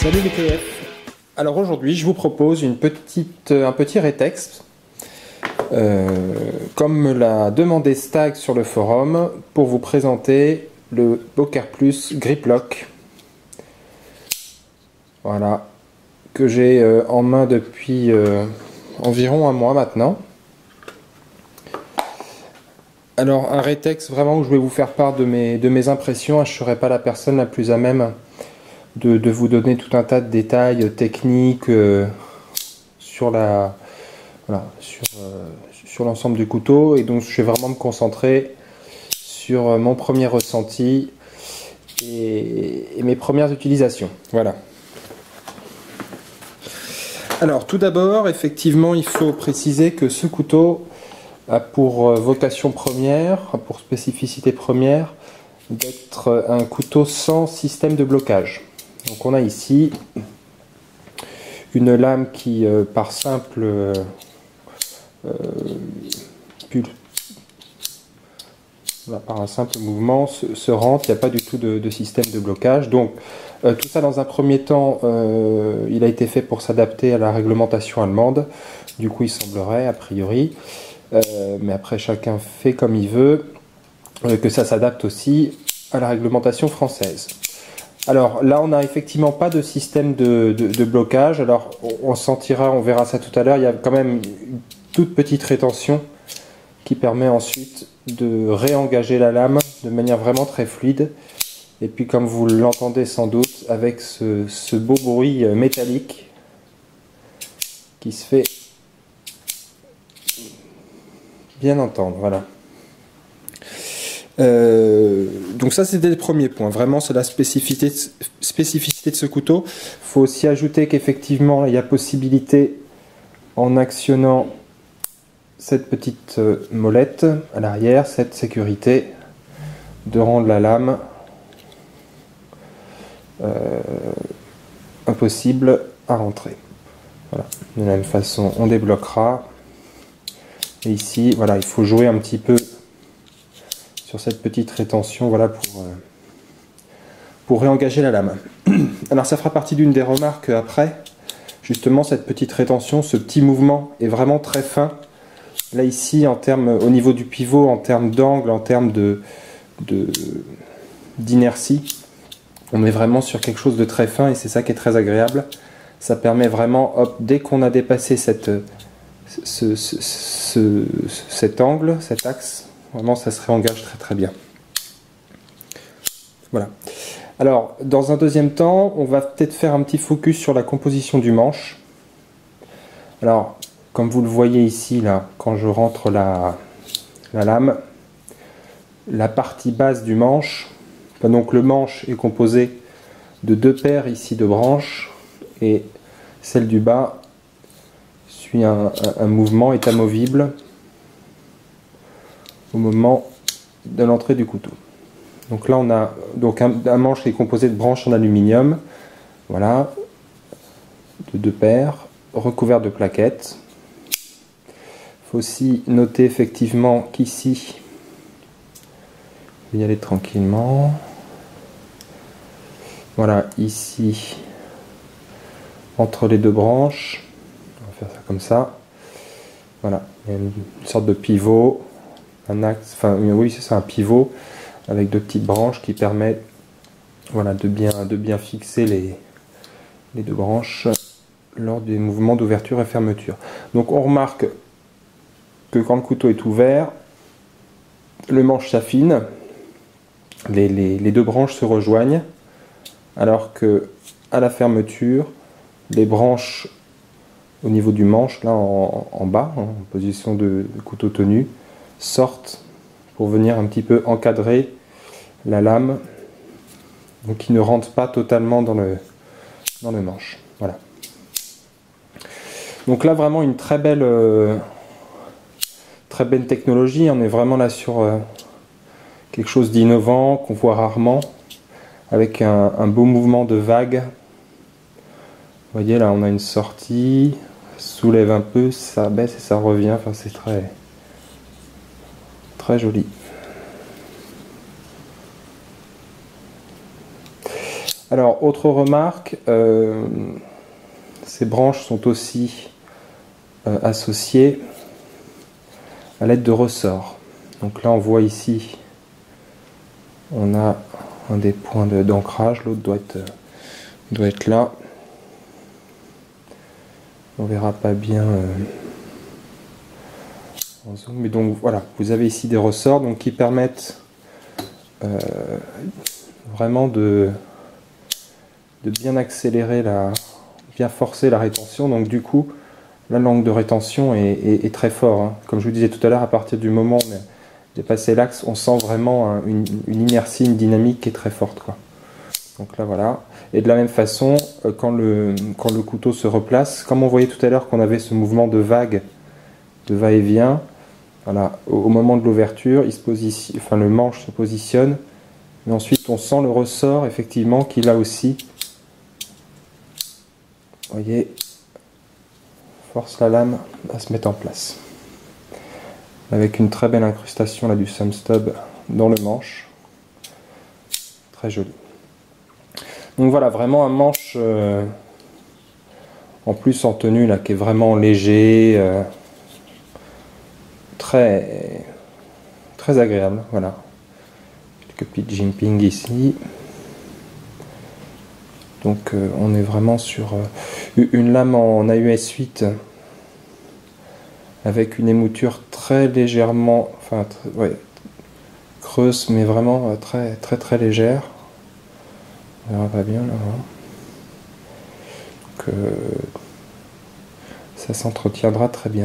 Salut les TF. Alors aujourd'hui je vous propose un petit rétexte comme me l'a demandé Stag sur le forum pour vous présenter le Boker Plus Grip Lock. Voilà, que j'ai en main depuis environ un mois maintenant. Alors un rétexte vraiment où je vais vous faire part de mes impressions. Je ne serai pas la personne la plus à même de vous donner tout un tas de détails techniques sur l'ensemble du couteau, et donc je vais vraiment me concentrer sur mon premier ressenti et mes premières utilisations. Voilà. Alors tout d'abord, effectivement, il faut préciser que ce couteau a pour vocation première, pour spécificité première, d'être un couteau sans système de blocage. Donc on a ici une lame qui, par un simple mouvement, se rentre. Il n'y a pas du tout de système de blocage. Donc tout ça, dans un premier temps, il a été fait pour s'adapter à la réglementation allemande. Du coup, il semblerait, a priori, mais après chacun fait comme il veut, que ça s'adapte aussi à la réglementation française. Alors là, on n'a effectivement pas de système de blocage. Alors on sentira, on verra ça tout à l'heure, il y a quand même une toute petite rétention qui permet ensuite de réengager la lame de manière vraiment très fluide. Et puis, comme vous l'entendez sans doute, avec ce beau bruit métallique qui se fait bien entendre. Voilà. Donc ça, c'était le premier point. Vraiment, c'est la spécificité de ce couteau. Il faut aussi ajouter qu'effectivement, il y a possibilité, en actionnant cette petite molette à l'arrière, cette sécurité, de rendre la lame impossible à rentrer. Voilà. De la même façon, on débloquera. Et ici, voilà, il faut jouer un petit peu sur cette petite rétention, voilà, pour réengager la lame. Alors ça fera partie d'une des remarques après. Justement, cette petite rétention, ce petit mouvement est vraiment très fin. Là ici, au niveau du pivot, en termes d'angle, en termes d'inertie, on est vraiment sur quelque chose de très fin, et c'est ça qui est très agréable. Ça permet vraiment, hop, dès qu'on a dépassé cet angle, cet axe, vraiment ça se réengage très très bien. Voilà. Alors, dans un deuxième temps, on va peut-être faire un petit focus sur la composition du manche. Alors, comme vous le voyez ici, là, quand je rentre la lame, la partie basse du manche, donc le manche est composé de deux paires ici de branches, et celle du bas suit un mouvement, est amovible au moment de l'entrée du couteau. Donc là, on a donc un manche qui est composé de branches en aluminium, voilà, de deux paires, recouvert de plaquettes. Il faut aussi noter effectivement qu'ici, je vais y aller tranquillement. Voilà, ici, entre les deux branches, on va faire ça comme ça. Voilà, il y a une sorte de pivot, un axe, enfin oui, c'est ça, un pivot avec deux petites branches qui permettent, voilà, de bien fixer les deux branches lors des mouvements d'ouverture et fermeture. Donc on remarque que quand le couteau est ouvert, le manche s'affine, les deux branches se rejoignent, alors que à la fermeture, les branches au niveau du manche, là en bas, en position de couteau tenu, sortent pour venir un petit peu encadrer la lame, donc qui ne rentre pas totalement dans le manche. Voilà. Donc là, vraiment une très belle technologie. On est vraiment là sur quelque chose d'innovant qu'on voit rarement, avec un beau mouvement de vague. Vous voyez, là on a une sortie, ça soulève un peu, ça baisse et ça revient. Enfin, c'est très très joli. Alors, autre remarque, ces branches sont aussi associées à l'aide de ressorts. Donc là, on voit ici, on a un des points d'ancrage, l'autre doit être là. On verra pas bien en zoom, mais donc voilà, vous avez ici des ressorts donc, qui permettent vraiment de bien accélérer, bien forcer la rétention. Donc du coup, la langue de rétention est très fort. Hein. Comme je vous disais tout à l'heure, à partir du moment où on a dépassé l'axe, on sent vraiment une inertie, une dynamique qui est très forte, quoi. Donc là voilà. Et de la même façon, quand le couteau se replace, comme on voyait tout à l'heure qu'on avait ce mouvement de vague, de va-et-vient, voilà, au moment de l'ouverture, le manche se positionne, mais ensuite on sent le ressort effectivement qui là aussi, vous voyez, force la lame à se mettre en place. Avec une très belle incrustation là du thumb stub dans le manche, très joli. Donc voilà, vraiment un manche en plus en tenue là qui est vraiment léger, très agréable. Voilà, quelques petits jimping ici. Donc on est vraiment sur une lame en AUS 8 avec une émouture très légèrement, creuse, mais vraiment très légère. On verra pas bien là. Donc, ça s'entretiendra très bien.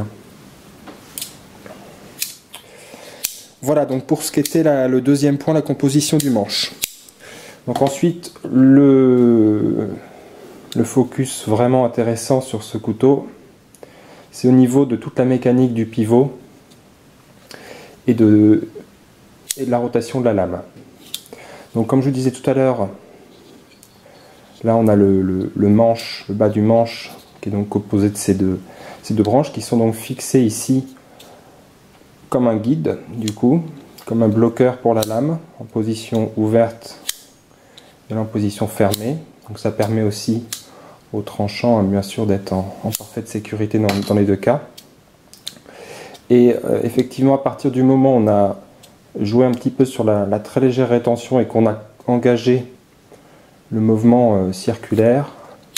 Voilà donc pour ce qu'était le deuxième point, la composition du manche. Donc ensuite, le focus vraiment intéressant sur ce couteau, c'est au niveau de toute la mécanique du pivot et de la rotation de la lame. Donc comme je vous disais tout à l'heure, là on a le manche, le bas du manche, qui est donc composé de ces deux branches qui sont donc fixées ici comme un guide, du coup, comme un bloqueur pour la lame, en position ouverte et en position fermée. Donc ça permet aussi au tranchant, bien sûr, d'être en parfaite sécurité dans les deux cas. Et effectivement, à partir du moment où on a joué un petit peu sur la très légère rétention et qu'on a engagé le mouvement circulaire,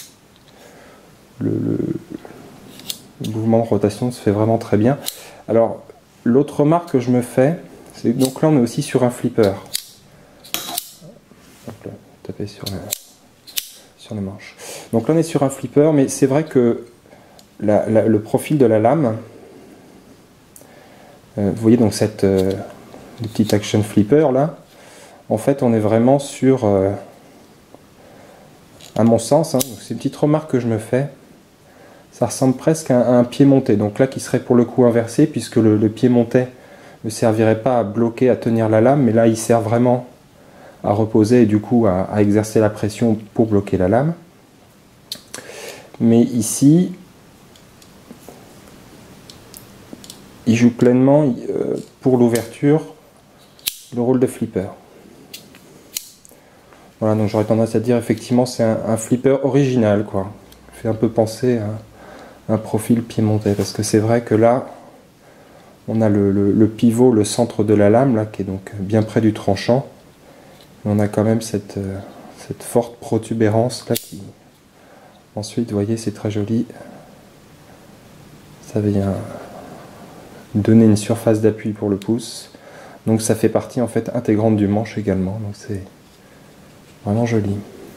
le mouvement de rotation se fait vraiment très bien. Alors, l'autre remarque que je me fais, c'est donc là on est aussi sur un flipper. Hop là, taper sur les manches. Donc là on est sur un flipper, mais c'est vrai que le profil de la lame, vous voyez donc le petit action flipper là, en fait on est vraiment sur, à mon sens, hein, c'est une petite remarque que je me fais, ça ressemble presque à un pied monté, donc là qui serait pour le coup inversé, puisque le pied monté ne servirait pas à bloquer, à tenir la lame, mais là il sert vraiment à reposer et du coup à exercer la pression pour bloquer la lame. Mais ici, il joue pleinement pour l'ouverture le rôle de flipper. Voilà, donc j'aurais tendance à dire effectivement c'est un flipper original, quoi. Fait un peu penser à un profil piémontais, parce que c'est vrai que là on a le pivot, le centre de la lame là, qui est donc bien près du tranchant. On a quand même cette forte protubérance là qui... Ensuite, vous voyez, c'est très joli. Ça vient donner une surface d'appui pour le pouce. Donc ça fait partie en fait intégrante du manche également. Donc c'est vraiment joli.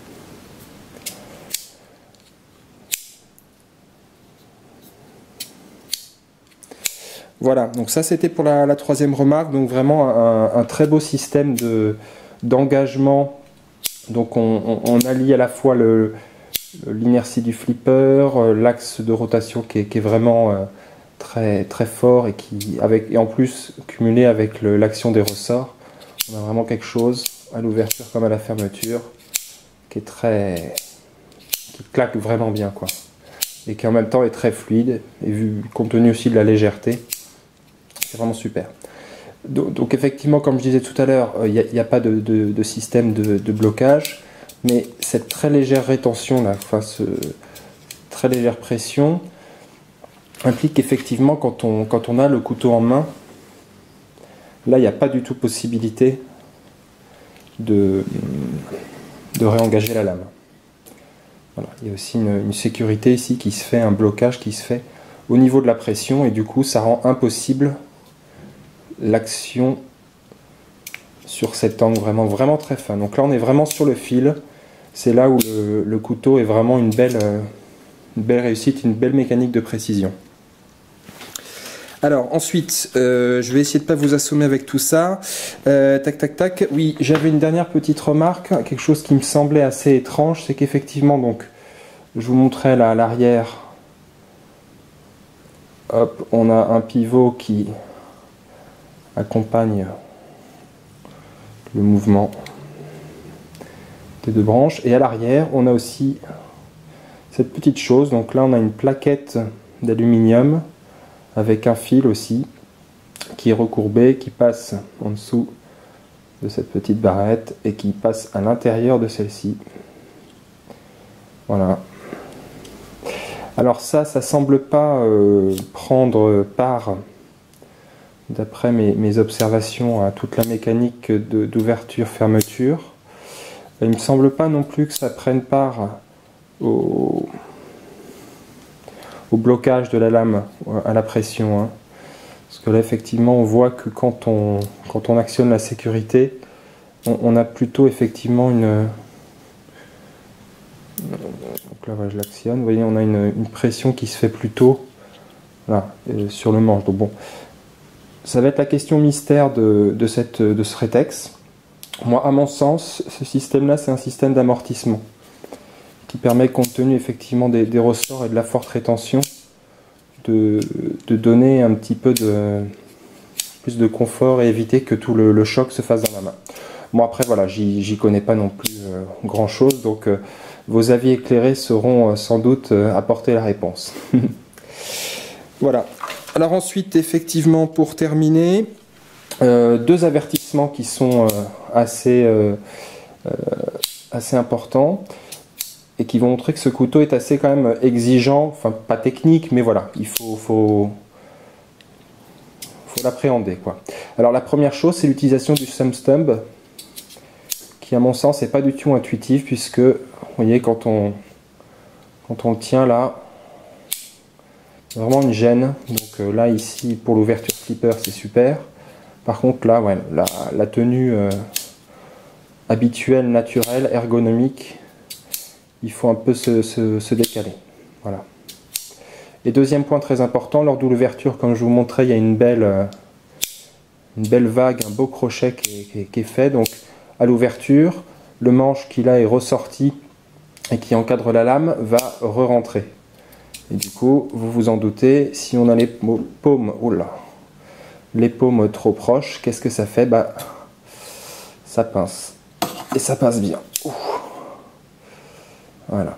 Voilà, donc ça c'était pour la troisième remarque. Donc vraiment un très beau système d'engagement. Donc on allie à la fois l'inertie du flipper, l'axe de rotation qui est vraiment très fort et et en plus cumulé avec l'action des ressorts, on a vraiment quelque chose à l'ouverture comme à la fermeture qui claque vraiment bien, quoi, et qui en même temps est très fluide, et compte tenu aussi de la légèreté, c'est vraiment super. Donc effectivement, comme je disais tout à l'heure, il n'y a pas de système de blocage. mais cette très légère rétention là, enfin très légère pression, implique qu'effectivement quand on a le couteau en main, là il n'y a pas du tout possibilité de réengager la lame. Voilà. Il y a aussi une sécurité ici qui se fait, un blocage qui se fait au niveau de la pression, et du coup ça rend impossible l'action sur cet angle vraiment très fin. Donc là on est vraiment sur le fil, c'est là où le couteau est vraiment une belle réussite, une belle mécanique de précision. Alors ensuite, je vais essayer de ne pas vous assommer avec tout ça. Tac. Oui, j'avais une dernière petite remarque, quelque chose qui me semblait assez étrange, c'est qu'effectivement, donc, je vous montrais là à l'arrière, hop, on a un pivot qui accompagne le mouvement des deux branches, et à l'arrière, on a aussi cette petite chose. Donc là, on a une plaquette d'aluminium avec un fil aussi qui est recourbé, qui passe en dessous de cette petite barrette et qui passe à l'intérieur de celle-ci. Voilà. Alors ça semble pas prendre part, d'après mes observations, à toute la mécanique d'ouverture-fermeture. Il me semble pas non plus que ça prenne part au blocage de la lame à la pression, hein. Parce que là effectivement on voit que quand on actionne la sécurité, on a plutôt effectivement une... Donc là je l'actionne, vous voyez, on a une pression qui se fait plutôt là, sur le manche. Donc bon, ça va être la question mystère de ce rétex. Moi, à mon sens, ce système-là, c'est un système d'amortissement qui permet, compte tenu effectivement des ressorts et de la forte rétention, de donner un petit peu plus de confort et éviter que tout le choc se fasse dans la main. Bon, après voilà, j'y connais pas non plus grand chose, donc vos avis éclairés seront sans doute apporter la réponse. Voilà. Alors ensuite, effectivement, pour terminer, deux avertissements qui sont assez importants et qui vont montrer que ce couteau est assez quand même exigeant, enfin pas technique, mais voilà, il faut l'appréhender, quoi. Alors la première chose, c'est l'utilisation du thumb stub, qui à mon sens n'est pas du tout intuitif, puisque vous voyez, quand on le tient là, vraiment une gêne. Donc là ici pour l'ouverture flipper c'est super. Par contre là, ouais, la tenue habituelle, naturelle, ergonomique, il faut un peu se décaler. Voilà. Et deuxième point très important, lors de l'ouverture, comme je vous montrais, il y a une belle vague, un beau crochet qui est fait. Donc à l'ouverture, le manche qui là est ressorti et qui encadre la lame va re-rentrer. Et du coup, vous vous en doutez, si on a les paumes, les paumes trop proches, qu'est-ce que ça fait? Bah, ça pince. Et ça pince bien. Ouh. Voilà.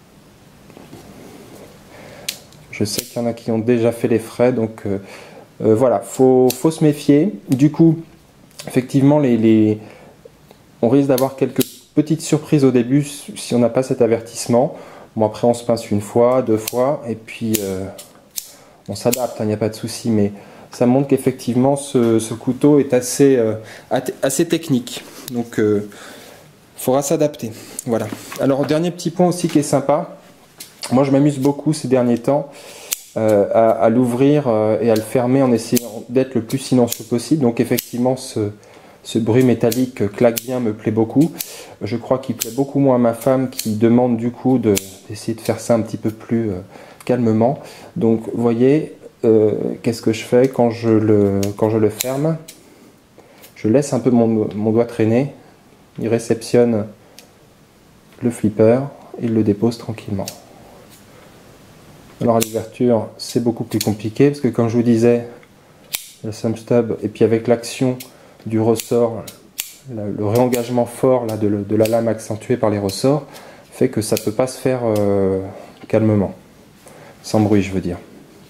Je sais qu'il y en a qui ont déjà fait les frais, donc voilà, faut se méfier. Du coup, effectivement, on risque d'avoir quelques petites surprises au début si on n'a pas cet avertissement. Bon, après on se pince une fois, deux fois, et puis on s'adapte, il n'y a pas de souci, mais ça montre qu'effectivement ce couteau est assez technique, donc il faudra s'adapter. Voilà. Alors, dernier petit point aussi qui est sympa, moi je m'amuse beaucoup ces derniers temps à l'ouvrir et à le fermer en essayant d'être le plus silencieux possible. Donc effectivement ce bruit métallique claque bien, me plaît beaucoup. Je crois qu'il plaît beaucoup moins à ma femme, qui demande du coup d'essayer de faire ça un petit peu plus calmement. Donc vous voyez, qu'est-ce que je fais quand je le ferme? Je laisse un peu mon doigt traîner, il réceptionne le flipper et il le dépose tranquillement. Alors à l'ouverture, c'est beaucoup plus compliqué parce que, comme je vous disais, le thumb stub, et puis avec l'action du ressort, le réengagement fort là, de la lame accentué par les ressorts, fait que ça ne peut pas se faire calmement, sans bruit je veux dire.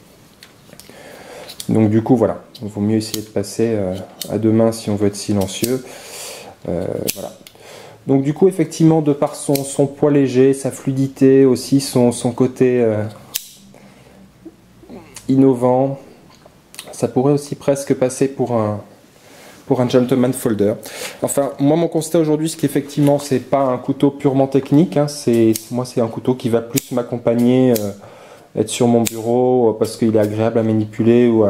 Donc du coup voilà, il vaut mieux essayer de passer à deux mains si on veut être silencieux. Voilà. Donc du coup, effectivement, de par son poids léger, sa fluidité, aussi son côté innovant, ça pourrait aussi presque passer pour un gentleman folder. Enfin, moi, mon constat aujourd'hui, c'est qu'effectivement, c'est pas un couteau purement technique. Hein, moi, c'est un couteau qui va plus m'accompagner, être sur mon bureau, parce qu'il est agréable à manipuler ou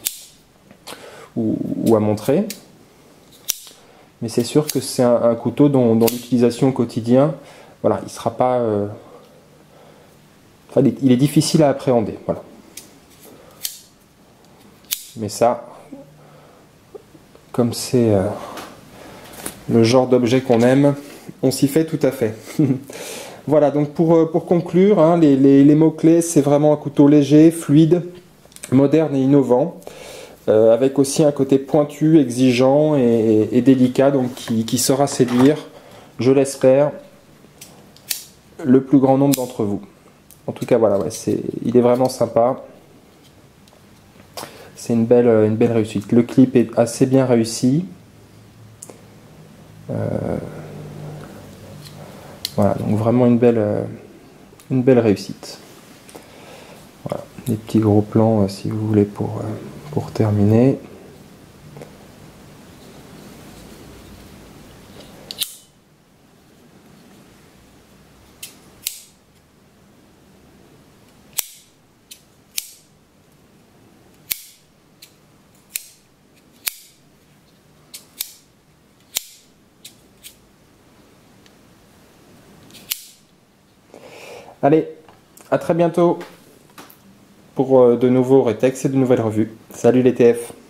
à montrer. Mais c'est sûr que c'est un couteau dont l'utilisation au quotidien, voilà, il sera pas... enfin, il est difficile à appréhender, voilà. Mais ça, comme c'est le genre d'objet qu'on aime, on s'y fait tout à fait. Voilà, donc pour conclure, hein, les mots-clés, c'est vraiment un couteau léger, fluide, moderne et innovant. Avec aussi un côté pointu, exigeant et délicat, donc qui saura séduire, je l'espère, le plus grand nombre d'entre vous. En tout cas, voilà, ouais, il est vraiment sympa. C'est une belle réussite. Le clip est assez bien réussi. Voilà, donc vraiment une belle réussite. Voilà, des petits gros plans si vous voulez pour terminer. Allez, à très bientôt pour de nouveaux rétextes et de nouvelles revues. Salut les TF!